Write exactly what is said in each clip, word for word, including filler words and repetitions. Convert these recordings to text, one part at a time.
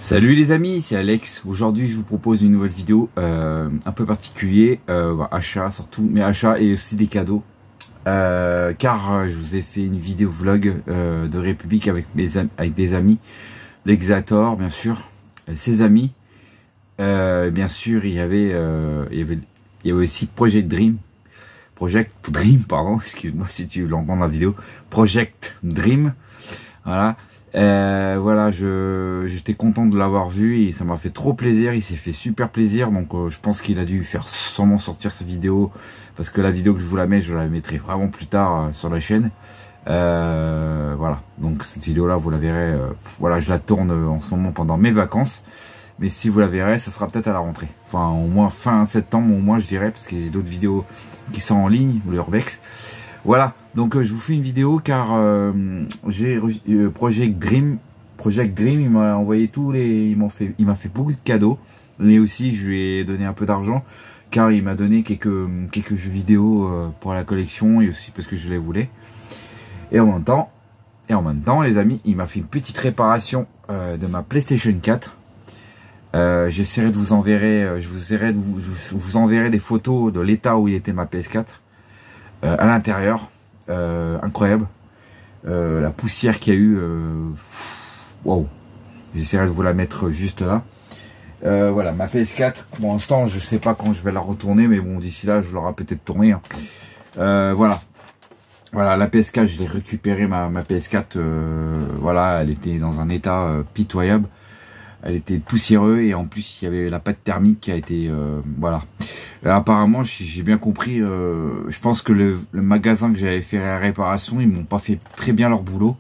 Salut les amis, c'est Alex. Aujourd'hui je vous propose une nouvelle vidéo euh, un peu particulier, euh, bah, achat surtout, mais achat et aussi des cadeaux. Euh, car euh, je vous ai fait une vidéo vlog euh, de République avec mes avec des amis, l'Exator bien sûr, ses amis. Euh, bien sûr il y avait euh, il y avait il y avait aussi Project Dream, Project Dream pardon, excuse-moi si tu l'entends dans la vidéo, Project Dream, voilà. Euh, voilà, je j'étais content de l'avoir vu et ça m'a fait trop plaisir, il s'est fait super plaisir, donc euh, je pense qu'il a dû faire sûrement sortir cette vidéo, parce que la vidéo que je vous la mets, je la mettrai vraiment plus tard euh, sur la chaîne. Euh, voilà, donc cette vidéo là vous la verrez, euh, voilà, je la tourne euh, en ce moment pendant mes vacances, mais si vous la verrez, ça sera peut-être à la rentrée, enfin au moins fin septembre au moins je dirais, parce qu'il y a d'autres vidéos qui sont en ligne, ou le Urbex. Voilà, donc euh, je vous fais une vidéo car euh, j'ai euh, Project Dream, Project Dream, il m'a envoyé tous les, il m'a fait, il m'a fait beaucoup de cadeaux, mais aussi je lui ai donné un peu d'argent car il m'a donné quelques quelques jeux vidéo euh, pour la collection et aussi parce que je les voulais. Et en même temps, et en même temps, les amis, il m'a fait une petite réparation euh, de ma PlayStation quatre. Euh, J'essaierai de vous enverrer, je vous, de vous, je vous enverrai des photos de l'état où il était ma P S quatre. Euh, à l'intérieur, euh, incroyable, euh, la poussière qu'il y a eu, waouh, wow. J'essaierai de vous la mettre juste là. Euh, voilà, ma P S quatre, pour l'instant je sais pas quand je vais la retourner, mais bon, d'ici là je l'aurai peut-être tournée, hein. euh, voilà, voilà, la P S quatre, je l'ai récupérée, ma, ma P S quatre, euh, voilà, elle était dans un état euh, pitoyable. Elle était poussiéreuse et en plus il y avait la pâte thermique qui a été euh, voilà. Et apparemment j'ai bien compris, euh, je pense que le, le magasin que j'avais fait la réparation, ils m'ont pas fait très bien leur boulot.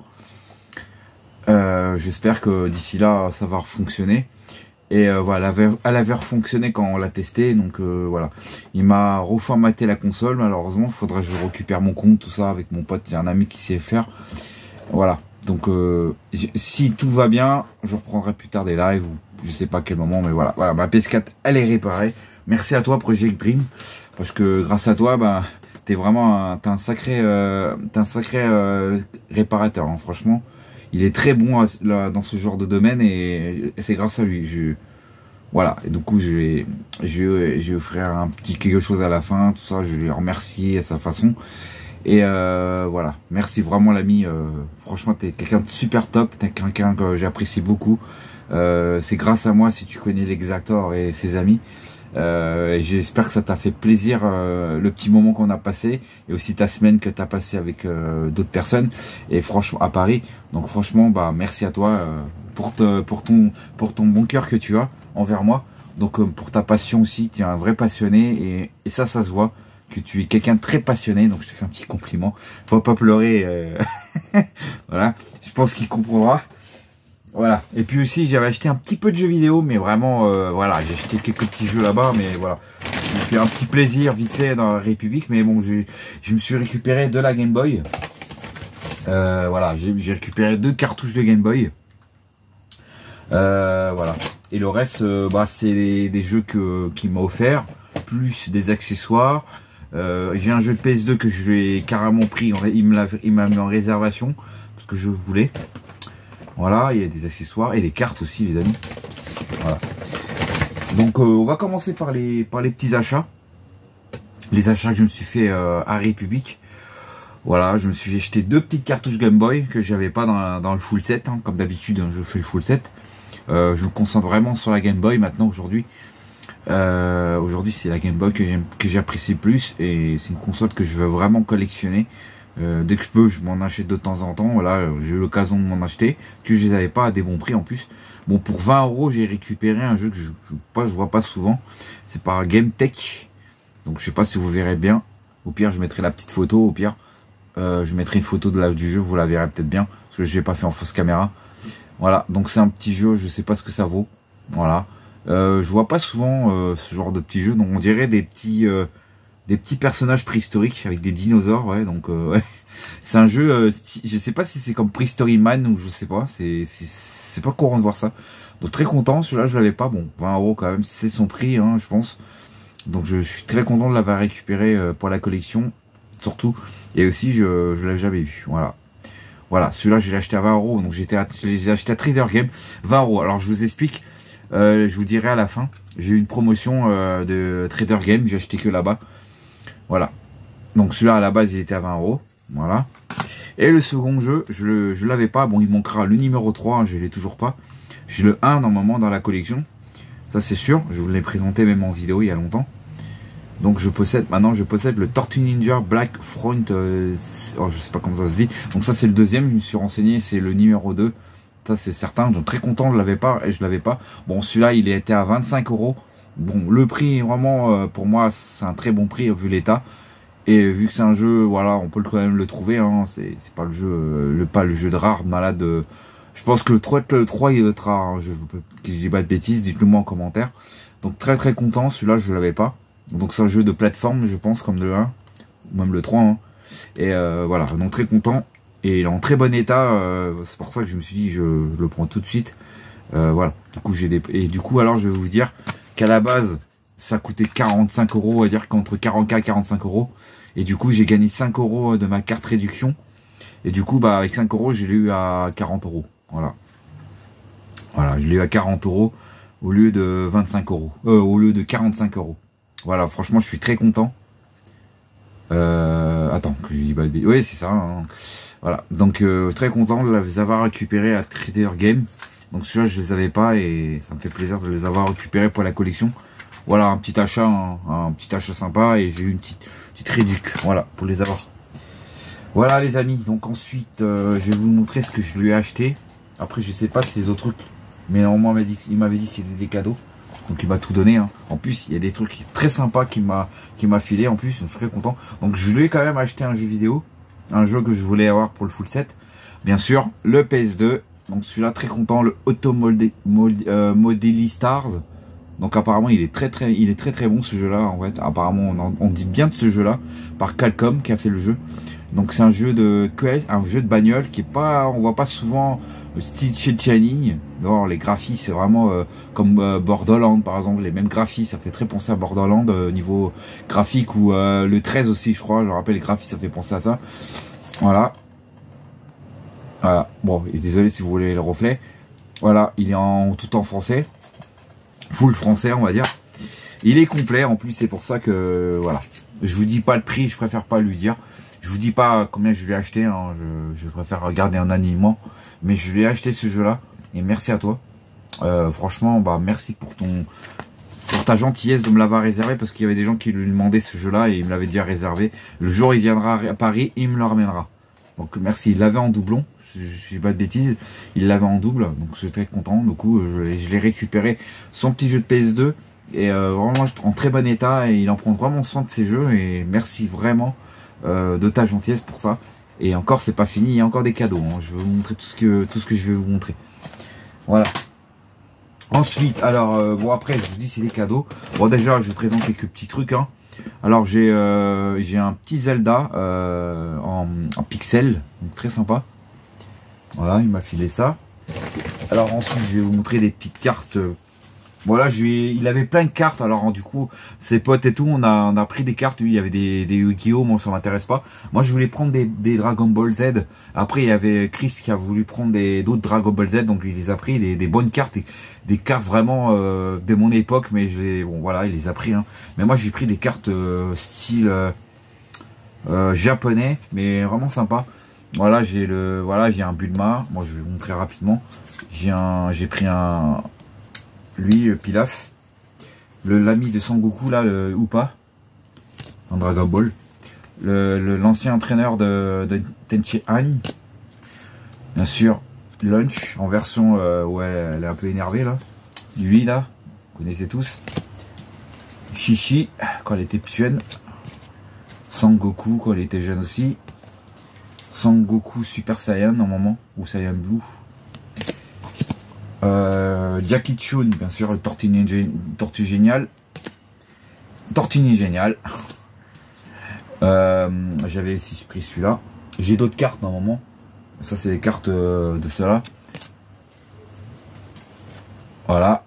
Euh, J'espère que d'ici là ça va fonctionner. Et euh, voilà, elle avait, elle avait refonctionné quand on l'a testé, donc euh, voilà. Il m'a reformaté la console, malheureusement, il faudra que je récupère mon compte, tout ça avec mon pote, c'est un ami qui sait faire. Voilà. Donc euh, si tout va bien, je reprendrai plus tard des lives ou je sais pas à quel moment, mais voilà, voilà, ma P S quatre elle est réparée. Merci à toi Project Dream, parce que grâce à toi, bah t'es vraiment un, t'es un sacré, euh, t'es un sacré euh, réparateur, hein, franchement. Il est très bon à, là, dans ce genre de domaine et, et c'est grâce à lui. Je, voilà, et du coup je vais, je vais, je vais offrir un petit quelque chose à la fin, tout ça, je vais lui remercier à sa façon. Et euh, voilà, merci vraiment l'ami, euh, franchement t'es quelqu'un de super top, t'es quelqu'un que j'apprécie beaucoup, euh, c'est grâce à moi si tu connais l'Exator et ses amis, euh, et j'espère que ça t'a fait plaisir euh, le petit moment qu'on a passé, et aussi ta semaine que t'as passé avec euh, d'autres personnes, et franchement à Paris, donc franchement bah merci à toi euh, pour, te, pour, ton, pour ton bon cœur que tu as envers moi, donc euh, pour ta passion aussi, tu es un vrai passionné, et, et ça ça se voit. Que tu es quelqu'un de très passionné, donc je te fais un petit compliment. Faut pas pleurer, euh... voilà. Je pense qu'il comprendra. Voilà. Et puis aussi, j'avais acheté un petit peu de jeux vidéo, mais vraiment, euh, voilà, j'ai acheté quelques petits jeux là-bas, mais voilà, je me fais un petit plaisir vite fait dans la République, mais bon, je, je me suis récupéré de la Game Boy. Euh, voilà, j'ai récupéré deux cartouches de Game Boy. Euh, voilà. Et le reste, euh, bah, c'est des, des jeux que qu'il m'a offert, plus des accessoires. Euh, j'ai un jeu de P S deux que je lui ai carrément pris, il m'a mis en réservation parce que je voulais. Voilà, il y a des accessoires et des cartes aussi les amis. Voilà. Donc euh, on va commencer par les par les petits achats. Les achats que je me suis fait euh, à République. Voilà, je me suis acheté deux petites cartouches Game Boy que j'avais pas dans, dans le full set, hein. Comme d'habitude je fais le full set. Euh, je me concentre vraiment sur la Game Boy maintenant aujourd'hui. Euh, aujourd'hui c'est la Game Boy que j'aime, que j'apprécie le plus, et c'est une console que je veux vraiment collectionner. Euh, dès que je peux, je m'en achète de temps en temps. Voilà, j'ai eu l'occasion de m'en acheter, que je les avais pas à des bons prix en plus. Bon, pour vingt euros, j'ai récupéré un jeu que je, je, pas, je vois pas souvent. C'est par Game Tech. Donc je sais pas si vous verrez bien. Au pire, je mettrai la petite photo. Au pire, euh, je mettrai une photo de la du jeu. Vous la verrez peut-être bien, parce que je l'ai pas fait en fausse caméra. Voilà, donc c'est un petit jeu. Je sais pas ce que ça vaut. Voilà. Euh, je vois pas souvent euh, ce genre de petits jeux, donc on dirait des petits euh, des petits personnages préhistoriques avec des dinosaures, ouais. Donc euh, ouais. C'est un jeu, euh, je sais pas si c'est comme Prehistory Man ou je sais pas, c'est c'est pas courant de voir ça. Donc très content, celui-là je l'avais pas, bon vingt euros quand même, c'est son prix, hein, je pense. Donc je suis très content de l'avoir récupéré euh, pour la collection, surtout. Et aussi je je l'avais jamais vu, voilà. Voilà, celui-là, je l'ai acheté à vingt euros. Donc, j'étais à, je l'ai acheté à Trader Game, vingt euros. Alors, je vous explique, euh, je vous dirai à la fin. J'ai eu une promotion euh, de Trader Game. J'ai acheté que là-bas. Voilà. Donc, celui-là, à la base, il était à vingt euros. Voilà. Et le second jeu, je le, je l'avais pas. Bon, il manquera le numéro trois, hein, je l'ai toujours pas. J'ai le un, normalement, dans la collection. Ça, c'est sûr. Je vous l'ai présenté même en vidéo il y a longtemps. Donc je possède, maintenant je possède le Tortue Ninja Black Front, euh, oh, je sais pas comment ça se dit. Donc ça c'est le deuxième, je me suis renseigné, c'est le numéro deux. Ça c'est certain, donc très content, je l'avais pas et je l'avais pas. Bon, celui-là il était à vingt-cinq euros. Bon, le prix vraiment euh, pour moi c'est un très bon prix vu l'état. Et vu que c'est un jeu, voilà, on peut quand même le trouver, hein. C'est pas le jeu, euh, le pas le jeu de rare malade. Euh, je pense que le trois, le trois il est rare, hein. Je je dis pas de bêtises, dites-le moi en commentaire. Donc très très content, celui-là je l'avais pas. Donc c'est un jeu de plateforme, je pense, comme le un, ou même le trois. Hein. Et euh, voilà, donc très content. Et il est en très bon état. Euh, c'est pour ça que je me suis dit, je, je le prends tout de suite. Euh, voilà. Du coup, j'ai des. Et du coup, alors, je vais vous dire qu'à la base, ça coûtait quarante-cinq euros, on va dire qu'entre quarante-quatre et quarante-cinq euros. Et du coup, j'ai gagné cinq euros de ma carte réduction. Et du coup, bah, avec cinq euros, je l'ai eu à quarante euros. Voilà. Voilà, je l'ai eu à quarante euros au lieu de vingt-cinq euros. Euh, au lieu de quarante-cinq euros. Voilà, franchement, je suis très content. Euh, attends, que je dis pas de bêtises. Oui, c'est ça. Hein. Voilà, donc euh, très content de les avoir récupérés à Trader Game. Donc celui-là, je les avais pas et ça me fait plaisir de les avoir récupérés pour la collection. Voilà, un petit achat, un, un petit achat sympa et j'ai eu une petite, petite réduc. Voilà, pour les avoir. Voilà, les amis. Donc ensuite, euh, je vais vous montrer ce que je lui ai acheté. Après, je sais pas si les autres trucs, mais normalement, il m'avait dit que c'était des cadeaux. Donc il m'a tout donné. Hein. En plus, il y a des trucs très sympas qu'il m'a qu'il m'a filé. En plus, je suis très content. Donc je lui ai quand même acheté un jeu vidéo, un jeu que je voulais avoir pour le full set. Bien sûr, le P S deux. Donc celui-là, très content, le Auto Model, euh, Model Stars. Donc apparemment, il est très très, il est très très bon ce jeu-là. En fait, apparemment, on, en, on dit bien de ce jeu-là par Calcom qui a fait le jeu. Donc c'est un jeu de quest, un jeu de bagnole qui est pas, on voit pas souvent. Style chez Shining, non, les graphismes c'est vraiment euh, comme euh, Borderlands par exemple, les mêmes graphismes, ça fait très penser à Borderlands euh, niveau graphique ou euh, le treize aussi je crois, je rappelle les graphismes ça fait penser à ça. Voilà. Voilà. Bon, et désolé si vous voulez le reflet. Voilà, il est en tout en français. Full français on va dire. Il est complet en plus, c'est pour ça que voilà. Je vous dis pas le prix, je préfère pas lui dire. Je vous dis pas combien je vais acheter, hein. je, je préfère regarder un animement. Mais je vais acheter ce jeu-là. Et merci à toi. Euh, franchement, bah merci pour ton pour ta gentillesse de me l'avoir réservé. Parce qu'il y avait des gens qui lui demandaient ce jeu-là. Et il me l'avait déjà réservé. Le jour où il viendra à Paris, il me le ramènera. Donc merci. Il l'avait en doublon. Je ne dis pas de bêtises. Il l'avait en double. Donc je suis très content. Du coup, je, je l'ai récupéré. Son petit jeu de P S deux. Et euh, vraiment en très bon état. Et il en prend vraiment soin de ses jeux. Et merci vraiment euh, de ta gentillesse pour ça. Et encore, c'est pas fini, il y a encore des cadeaux. Hein. Je vais vous montrer tout ce que tout ce que je vais vous montrer. Voilà. Ensuite, alors euh, bon après, je vous dis c'est des cadeaux. Bon déjà, je vous présente quelques petits trucs. Hein. Alors j'ai euh, j'ai un petit Zelda euh, en, en pixel, donc très sympa. Voilà, il m'a filé ça. Alors ensuite, je vais vous montrer des petites cartes. Voilà, je lui ai, il avait plein de cartes, alors du coup, ses potes et tout, on a, on a pris des cartes, lui, il y avait des, des Yu-Gi-Oh, moi ça m'intéresse pas. Moi je voulais prendre des, des Dragon Ball Z, après il y avait Chris qui a voulu prendre des d'autres Dragon Ball Z, donc il les a pris, des, des bonnes cartes, des, des cartes vraiment euh, de mon époque, mais je les, bon voilà, il les a pris. Hein. Mais moi j'ai pris des cartes euh, style euh, euh, japonais, mais vraiment sympa. Voilà, j'ai le, voilà, j'ai un Bulma, moi je vais vous montrer rapidement. J'ai un, j'ai pris un... Lui, le Pilaf, le l'ami de Sangoku là, le Upa, en Dragon Ball, le l'ancien entraîneur de, de Tenchi Han, bien sûr, Lunch en version euh, ouais, elle est un peu énervée là, lui là, vous connaissez tous, Chichi quand elle était plus jeune, Sangoku quand elle était jeune aussi, Sangoku Super Saiyan normalement ou Saiyan Blue. Euh, Jackie Chun, bien sûr, le Tortue Ninja, Tortue Génial. Tortue Ninja Génial. Euh, J'avais aussi pris celui-là. J'ai d'autres cartes normalement. Ça, c'est des cartes euh, de cela. Voilà.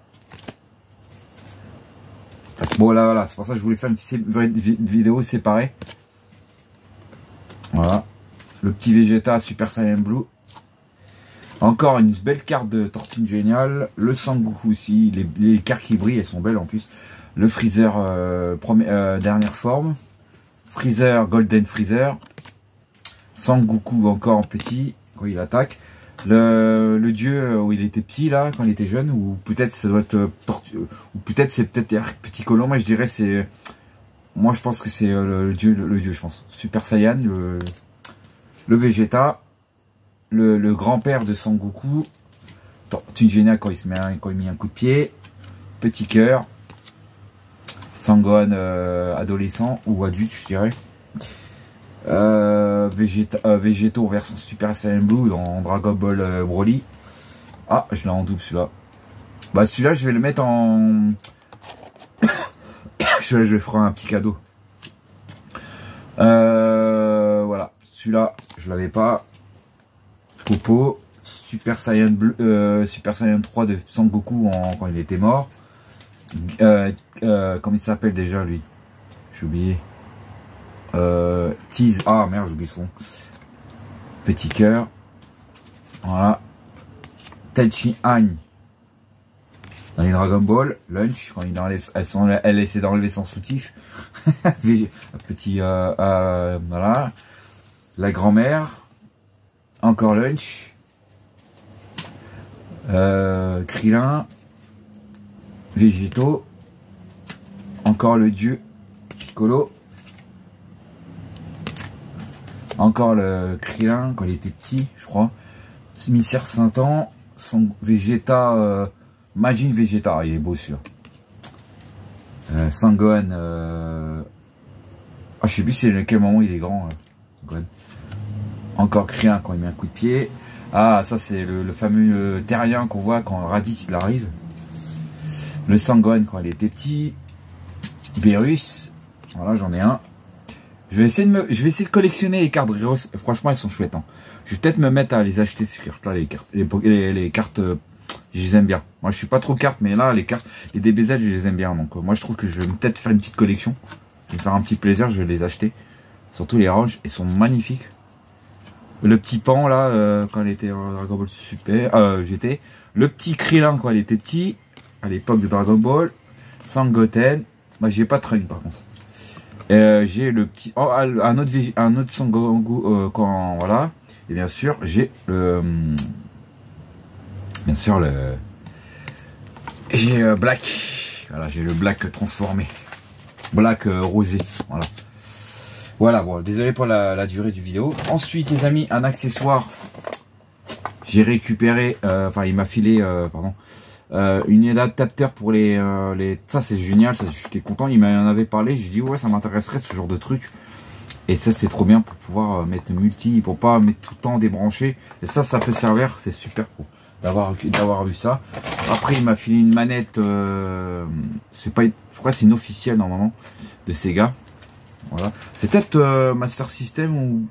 Bon, là, voilà. C'est pour ça que je voulais faire une vidéo séparée. Voilà. le petit Vegeta Super Saiyan Blue. Encore une belle carte de Tortue Géniale. Le Sangoku aussi. Les, les cartes qui brillent, elles sont belles en plus. Le Freezer euh, première, euh, dernière forme. Freezer Golden Freezer. Sangoku encore en petit quand il attaque. Le, le dieu où il était petit là, quand il était jeune, ou peut-être ça doit être euh, tortue, ou peut-être c'est peut-être petit colon. Moi je dirais c'est, moi je pense que c'est euh, le, le dieu, le, le dieu je pense. Super Saiyan, le, le Vegeta, le, le grand-père de Sangoku, Tortue Géniale quand il se met, un, quand il met un coup de pied, petit cœur, Sangohan euh, adolescent ou adulte je dirais. Euh, Vegeta, euh, Végéto version Super Saiyan Blue dans Dragon Ball euh, Broly. Ah, je l'ai en double celui-là. Bah celui-là je vais le mettre en... celui-là je vais faire un petit cadeau. Euh, voilà, celui-là je l'avais pas. Popo, Super Saiyan Bleu, euh, Super Saiyan trois de Sangoku en, quand il était mort. Euh, euh, comment il s'appelle déjà lui? J'ai oublié. Euh, tease, ah merde j'ai oublié son petit cœur, voilà. Tenchi Han dans les Dragon Ball, Lunch quand il enlève, elle, sont, elle essaie d'enlever son soutif. Petit euh, euh, voilà, la grand-mère, encore Lunch, euh, Krillin, Végéto, encore le dieu Piccolo. Encore le Krillin quand il était petit, je crois. Mystère Saint-An, son Vegeta, euh, Majin Vegeta, il est beau celui-là. Euh, Sangohan, euh... ah je sais plus c'est lequel moment il est grand. Euh, Encore Krillin quand il met un coup de pied. Ah ça c'est le, le fameux euh, terrien qu'on voit quand Raditz il arrive. Le Sangohan quand il était petit. Beerus, voilà j'en ai un. Je vais essayer de me, je vais essayer de collectionner les cartes Rios. Franchement, elles sont chouettes. Hein. Je vais peut-être me mettre à les acheter ces cartes-là, les cartes, les, les, les cartes, euh, je les aime bien. Moi, je suis pas trop carte, mais là, les cartes, les D B Z, je les aime bien. Donc, euh, moi, je trouve que je vais peut-être faire une petite collection. Je vais me faire un petit plaisir, je vais les acheter. Surtout les ranges, ils sont magnifiques. Le petit Pan là, euh, quand il était en Dragon Ball Super, euh, G T. Le petit Krillin quand il était petit, à l'époque de Dragon Ball. Sangoten. Moi, j'ai pas Trunks par contre. Euh, j'ai le petit oh, un autre un autre Sangoku euh, quand voilà, et bien sûr j'ai le bien sûr le j'ai euh, Black, voilà, j'ai le Black transformé, Black euh, rosé, voilà voilà. Bon, désolé pour la, la durée du vidéo. Ensuite les amis, un accessoire, j'ai récupéré euh, enfin il m'a filé euh, pardon Euh, une adaptateur pour les, euh, les... ça c'est génial, ça j'étais content, il m'en avait parlé, j'ai dit ouais ça m'intéresserait ce genre de truc, et ça c'est trop bien pour pouvoir euh, mettre multi, pour pas mettre tout le temps débranché, et ça ça peut servir, c'est super pour d'avoir d'avoir vu ça. Après il m'a filé une manette, euh, c'est pas, je crois que c'est une officielle normalement de Sega, voilà, c'est peut-être euh, Master System ou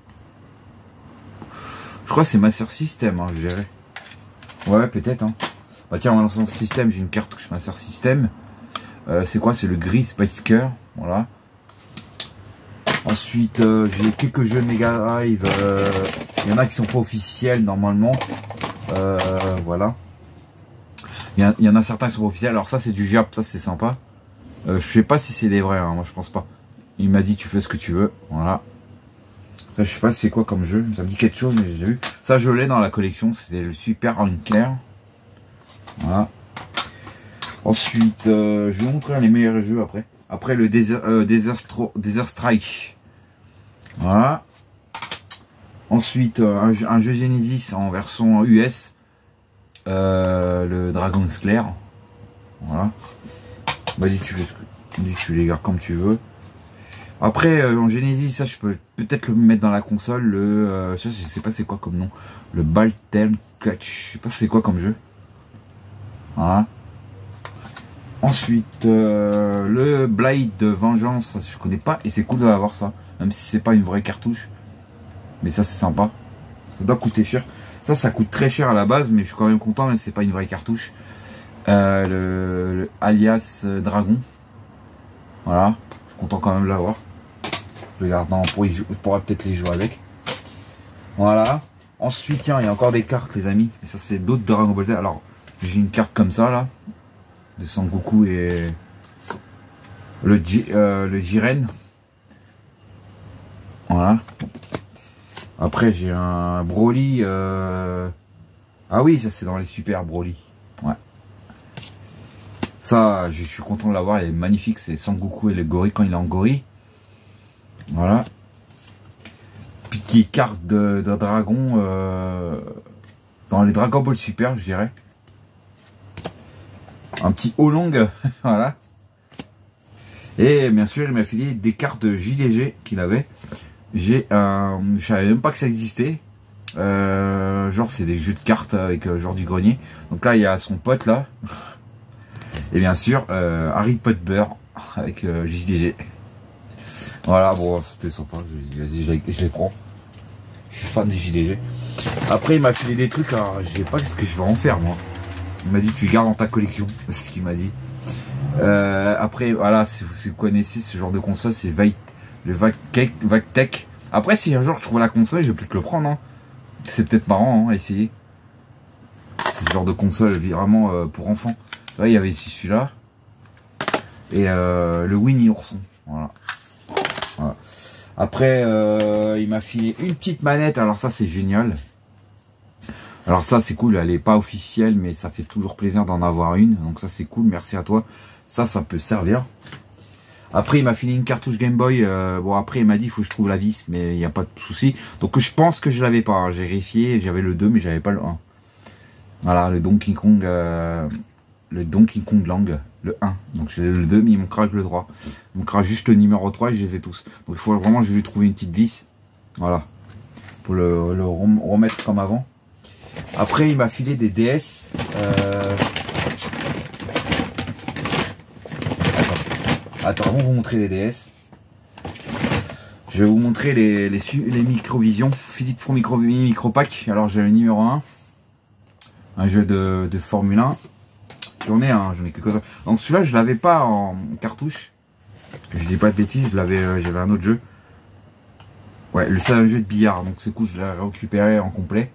je crois que c'est Master System, hein, je dirais, ouais peut-être hein. Bah tiens, on va lancer le système, j'ai une cartouche Master System. Euh, c'est quoi? C'est le gris Spice Cœur, voilà. Ensuite, euh, j'ai quelques jeux Mega Drive. Il euh, y en a qui sont pas officiels normalement. Euh, voilà. Il y, y en a certains qui sont pas officiels. Alors ça, c'est du Jap, ça c'est sympa. Euh, je sais pas si c'est des vrais, hein, moi je pense pas. Il m'a dit tu fais ce que tu veux, voilà. Ça, je sais pas c'est quoi comme jeu, ça me dit quelque chose, mais j'ai vu. Ça, je l'ai dans la collection, c'était le Super Hunter. Voilà. Ensuite, euh, je vais vous montrer les meilleurs jeux après. Après le Desert, euh, Desert, Desert Strike. Voilà. Ensuite, euh, un, un jeu Genesis en version U S. Euh, le Dragon's Clair. Voilà. Bah, dis tu, dis tu les gardes comme tu veux. Après, euh, en Genesis, ça je peux peut-être le mettre dans la console. Le, euh, ça, je sais pas c'est quoi comme nom. Le Balten Clutch. Je sais pas c'est quoi comme jeu. Voilà. Ensuite, euh, le Blade de Vengeance, ça, je connais pas et c'est cool d'avoir ça, même si c'est pas une vraie cartouche. Mais ça c'est sympa. Ça doit coûter cher. Ça, ça coûte très cher à la base, mais je suis quand même content, même si c'est pas une vraie cartouche. Euh, le, le alias Dragon. Voilà. Je suis content quand même de l'avoir. Je le garde dans, pour y jouer, je pourrais peut-être les jouer avec. Voilà. Ensuite, tiens, il y a encore des cartes, les amis. Et ça, c'est d'autres Dragon Ball Z. Alors, j'ai une carte comme ça, là. De Sangoku et le, J, euh, le Jiren. Voilà. Après, j'ai un Broly. Euh... Ah oui, ça, c'est dans les super Broly. Ouais. Ça, je suis content de l'avoir. Il est magnifique. C'est Sangoku et le gorille quand il est en gorille. Voilà. Puis carte de, de dragon euh, dans les Dragon Ball Super, je dirais. Un petit Oolong, voilà. Et bien sûr, il m'a filé des cartes de J D G qu'il avait. J'ai un, je savais même pas que ça existait. Euh, genre, c'est des jeux de cartes avec euh, genre du grenier. Donc là, il y a son pote là. Et bien sûr, euh, Harry Potter avec euh, J D G. Voilà, bon, c'était sympa. Vas-y, je, je les prends. Je suis fan du J D G. Après, il m'a filé des trucs. Alors, je sais pas ce que je vais en faire, moi. Il m'a dit, tu gardes dans ta collection. C'est ce qu'il m'a dit. Euh, après, voilà, si vous, si vous connaissez ce genre de console, c'est le Vactech. Après, si un jour je trouve la console, je vais plus te le prendre. Hein. C'est peut-être marrant hein, à essayer. C'est ce genre de console vraiment euh, pour enfants. Là, il y avait ici celui-là. Et euh, le Winnie Ourson. Voilà. Voilà. Après, euh, il m'a filé une petite manette. Alors ça, c'est génial. Alors ça, c'est cool. Elle est pas officielle, mais ça fait toujours plaisir d'en avoir une. Donc ça, c'est cool. Merci à toi. Ça, ça peut servir. Après, il m'a filé une cartouche Game Boy. Euh, bon, après, il m'a dit, il faut que je trouve la vis, mais il n'y a pas de souci. Donc, je pense que je l'avais pas. Hein. J'ai vérifié. J'avais le deux, mais j'avais pas le un. Voilà, le Donkey Kong, euh, le Donkey Kong Lang, le un. Donc, j'ai le deux, mais il manquera que le trois. Il manquera juste le numéro trois et je les ai tous. Donc, il faut vraiment, je vais lui trouver une petite vis. Voilà. Pour le, le remettre comme avant. Après, il m'a filé des D S. Euh... Attends, avant de vous montrer les D S, je vais vous montrer les, les, les Microvision, Philippe Pro Micro, Micro Pack. Alors j'ai le numéro un, un jeu de, de Formule un. J'en ai un, j'en ai quelques-uns. Donc celui-là, je l'avais pas en cartouche. Parce que je dis pas de bêtises, j'avais euh, j'avais un autre jeu. Ouais, c'est un jeu de billard, donc c'est cool, je l'ai récupéré en complet.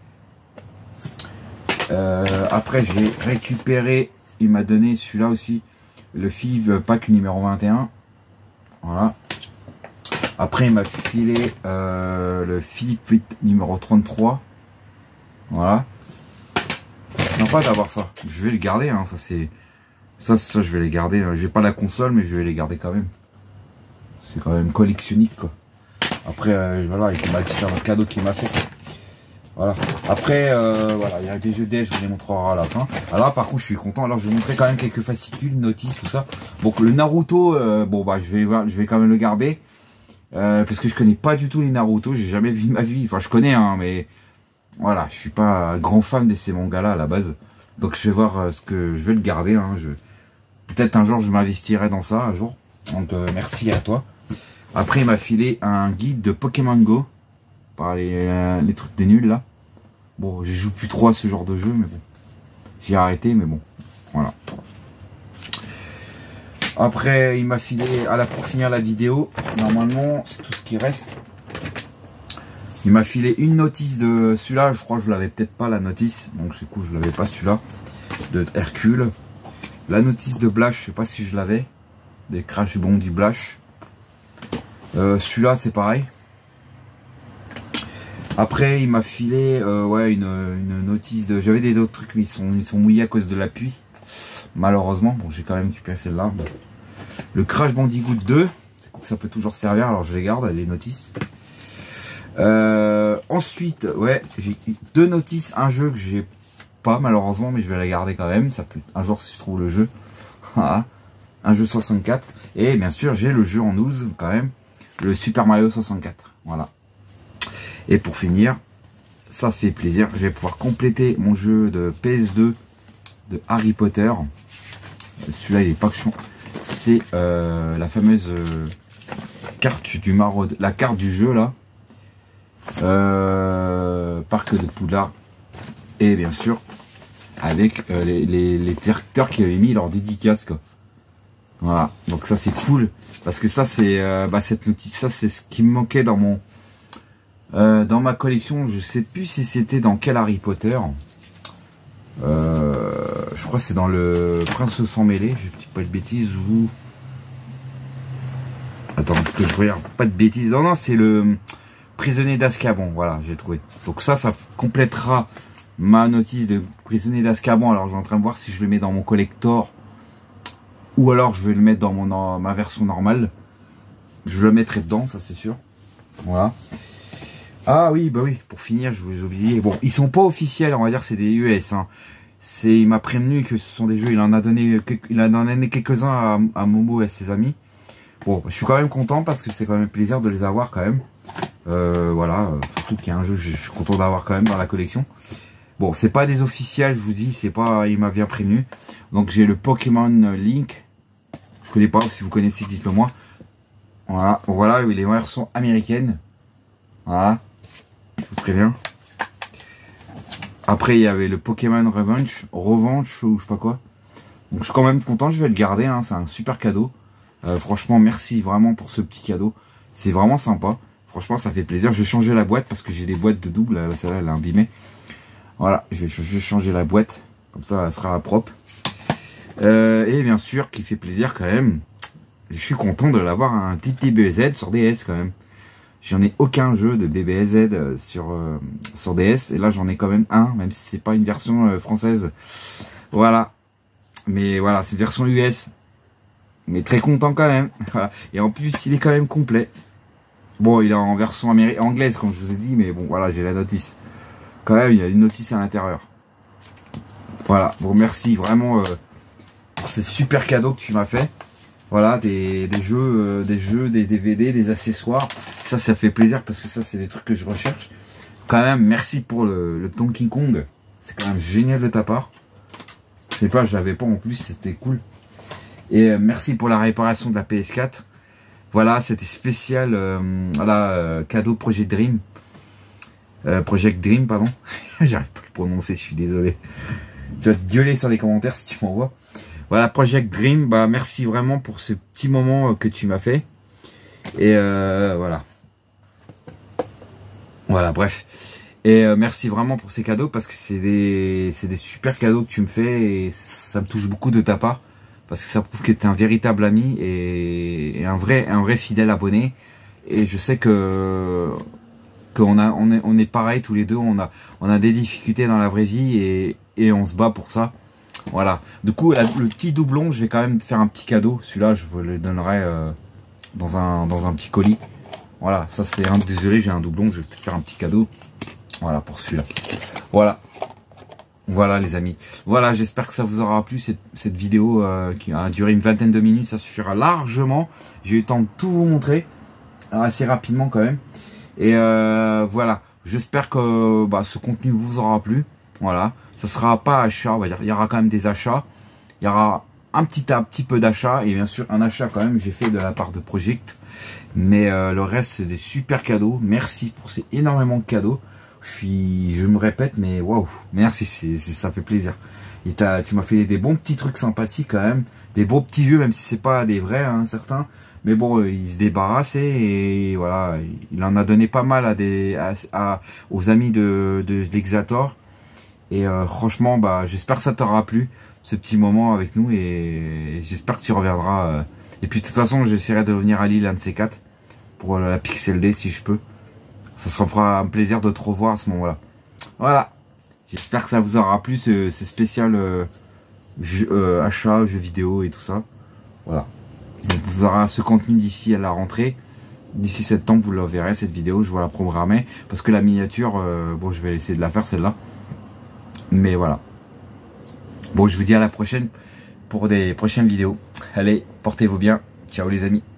Euh, après, j'ai récupéré, il m'a donné celui-là aussi. Le F I V pack numéro vingt et un. Voilà. Après, il m'a filé euh, le Philippe numéro trente-trois. Voilà. C'est sympa d'avoir ça. Je vais le garder. Hein. Ça, c'est ça, ça, je vais les garder. J'ai pas la console, mais je vais les garder quand même. C'est quand même collectionnique, quoi. Après, euh, voilà, il m'a dit c'est un cadeau qu'il m'a fait. Voilà. Après, euh, voilà, il y a des jeux D S, je vous les montrerai à la fin. Alors là, par contre, je suis content. Alors, je vais vous montrer quand même quelques fascicules, notices, tout ça. Donc, le Naruto, euh, bon, bah, je vais voir, je vais quand même le garder. Euh, parce que je connais pas du tout les Naruto. J'ai jamais vu ma vie. Enfin, je connais, hein, mais voilà, je suis pas grand fan de ces mangas-là à la base. Donc, je vais voir euh, ce que je vais le garder. Hein, je... Peut-être un jour, je m'investirai dans ça, un jour. Donc, euh, merci à toi. Après, il m'a filé un guide de Pokémon Go. Par les, euh, les trucs des nuls là. Bon, je joue plus trop à ce genre de jeu, mais bon. J'ai arrêté, mais bon. Voilà. Après, il m'a filé, à la, pour finir la vidéo, normalement, c'est tout ce qui reste. Il m'a filé une notice de celui-là, je crois que je l'avais peut-être pas la notice. Donc c'est cool, je l'avais pas celui-là. De Hercule. La notice de Blash, je sais pas si je l'avais. Des Crash Bons du Blash. Euh, celui-là, c'est pareil. Après, il m'a filé euh, ouais, une, une notice de... J'avais des autres trucs, mais ils sont, ils sont mouillés à cause de la pluie. Malheureusement. Bon, j'ai quand même récupéré celle-là. Bon. Le Crash Bandicoot deux. C'est cool, ça peut toujours servir. Alors, je les garde, les notices. Euh, ensuite, ouais, j'ai deux notices. Un jeu que j'ai pas, malheureusement, mais je vais la garder quand même. Ça peut être un jour si je trouve le jeu. Un jeu soixante-quatre. Et bien sûr, j'ai le jeu en douze, quand même. Le Super Mario soixante-quatre. Voilà. Et pour finir, ça fait plaisir, je vais pouvoir compléter mon jeu de P S deux de Harry Potter. Celui-là, il est pas que chiant. C'est euh, la fameuse euh, carte du maraude, la carte du jeu là. Euh, Parc de Poudlard. Et bien sûr, avec euh, les, les, les directeurs qui avaient mis leur dédicace quoi. Voilà, donc ça c'est cool parce que ça c'est euh, bah, cette notice, ça c'est ce qui me manquait dans mon Euh, dans ma collection, je sais plus si c'était dans quel Harry Potter. Euh, je crois que c'est dans le Prince sans mêlée, je dis pas de bêtises, ou... Attends, que je regarde pas de bêtises. Non, non, c'est le Prisonnier d'Azkaban, voilà, j'ai trouvé. Donc ça, ça complétera ma notice de Prisonnier d'Azkaban. Alors, je suis en train de voir si je le mets dans mon collector, ou alors je vais le mettre dans mon dans ma version normale. Je le mettrai dedans, ça c'est sûr. Voilà. Ah oui, bah oui, pour finir, je vous ai oublié. Bon, ils sont pas officiels, on va dire, c'est des U S. Hein. C'est, il m'a prévenu que ce sont des jeux, il en a donné, il en a donné quelques-uns à, à Momo et à ses amis. Bon, je suis quand même content parce que c'est quand même plaisir de les avoir quand même. Euh, voilà, surtout qu'il y a un jeu, je, je suis content d'avoir quand même dans la collection. Bon, c'est pas des officiels, je vous dis, c'est pas, il m'a bien prévenu. Donc j'ai le Pokémon Link. Je connais pas, si vous connaissez, dites-le moi. Voilà, voilà, les versions américaines. Voilà. Je vous préviens. Après, il y avait le Pokémon Revenge, Revanche ou je sais pas quoi. Donc, je suis quand même content, je vais le garder. Hein, c'est un super cadeau. Euh, franchement, merci vraiment pour ce petit cadeau. C'est vraiment sympa. Franchement, ça fait plaisir. Je vais changer la boîte parce que j'ai des boîtes de double. Là, celle-là, elle est abîmée. Voilà, je vais, je vais changer la boîte. Comme ça, elle sera propre. Euh, et bien sûr, qui fait plaisir quand même. Je suis content de l'avoir un petit D B Z sur D S quand même. J'en ai aucun jeu de D B Z sur, euh, sur D S. Et là, j'en ai quand même un, même si c'est pas une version euh, française. Voilà. Mais voilà, c'est version U S. Mais très content quand même. Et en plus, il est quand même complet. Bon, il est en version américaine, anglaise, comme je vous ai dit. Mais bon, voilà, j'ai la notice. Quand même, il y a une notice à l'intérieur. Voilà. Bon, merci vraiment euh, pour ces super cadeaux que tu m'as fait. Voilà, des, des jeux, euh, des jeux, des D V D, des accessoires. Ça, ça fait plaisir parce que ça, c'est des trucs que je recherche. Quand même, merci pour le, le Donkey Kong. C'est quand même génial de ta part. Je sais pas, je l'avais pas en plus, c'était cool. Et euh, merci pour la réparation de la P S quatre. Voilà, c'était spécial. Euh, voilà, euh, cadeau Project Dream. Euh, Project Dream, pardon. J'arrive pas à le prononcer, je suis désolé. Tu vas te gueuler sur les commentaires si tu m'envoies. Voilà, Project Dream, bah merci vraiment pour ce petit moment que tu m'as fait. Et euh, voilà. Voilà, bref. Et euh, merci vraiment pour ces cadeaux parce que c'est des, c'est des super cadeaux que tu me fais et ça me touche beaucoup de ta part parce que ça prouve que tu es un véritable ami et, et un vrai, un vrai fidèle abonné. Et je sais que qu'on a, on est, on est pareil tous les deux. On a, on a des difficultés dans la vraie vie et, et on se bat pour ça. Voilà. Du coup, la, le petit doublon, je vais quand même faire un petit cadeau. Celui-là, je vous le donnerai euh, dans un, dans un petit colis. Voilà, ça c'est un, désolé, j'ai un doublon, je vais peut-être faire un petit cadeau. Voilà, pour celui-là. Voilà. Voilà, les amis. Voilà, j'espère que ça vous aura plu, cette, cette vidéo euh, qui a duré une vingtaine de minutes. Ça suffira largement. J'ai eu le temps de tout vous montrer. Assez rapidement quand même. Et euh, voilà. J'espère que bah, ce contenu vous aura plu. Voilà. Ça sera pas achat, on va dire. Il y aura quand même des achats. Il y aura un petit, un petit peu d'achat. Et bien sûr, un achat quand même, j'ai fait de la part de Project. Mais euh, le reste, c'est des super cadeaux. Merci pour ces énormément de cadeaux. Je suis, je me répète, mais waouh, merci, c'est, ça fait plaisir. Et t'as, tu m'as fait des bons petits trucs sympathiques quand même, des beaux petits jeux, même si c'est pas des vrais, hein, certains. Mais bon, euh, il se débarrassait et voilà, il en a donné pas mal à des, à, à aux amis de, de l'Exator. Et euh, franchement, bah, j'espère que ça t'aura plu ce petit moment avec nous et j'espère que tu reviendras. Euh, Et puis de toute façon, j'essaierai de venir à Lille un de ces quatre pour la Pixel D si je peux. Ça se fera un plaisir de te revoir à ce moment-là. Voilà. J'espère que ça vous aura plu ce, ce spécial euh, jeu, euh, achat, jeux vidéo et tout ça. Voilà. Donc vous aurez ce contenu d'ici à la rentrée. D'ici septembre, vous la verrez cette vidéo. Je vais la programmer parce que la miniature, euh, bon, je vais essayer de la faire celle-là. Mais voilà. Bon, je vous dis à la prochaine pour des prochaines vidéos. Allez, portez-vous bien. Ciao les amis.